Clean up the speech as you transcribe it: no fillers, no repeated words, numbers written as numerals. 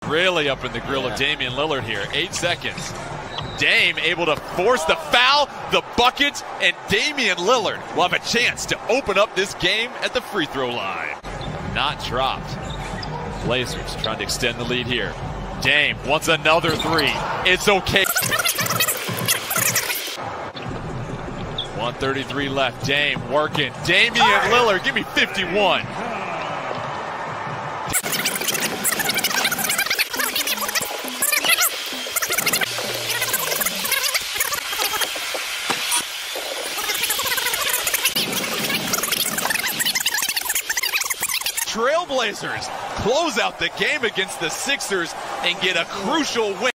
Really up in the grill of Damian Lillard here. 8 seconds. Dame able to force the foul, the bucket, and Damian Lillard will have a chance to open up this game at the free throw line. Not dropped. Blazers trying to extend the lead here. Dame wants another three. It's okay. 1:33 left. Dame working. Damian Lillard, give me 51. Trailblazers close out the game against the Sixers and get a crucial win.